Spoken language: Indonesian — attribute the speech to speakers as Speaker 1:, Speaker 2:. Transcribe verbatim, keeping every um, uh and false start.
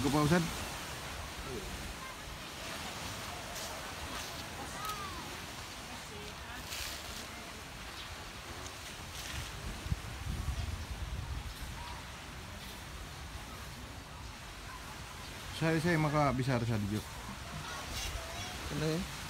Speaker 1: cukup Pak Ustadz. Saya saya maka bisa harus ada juga.
Speaker 2: Ini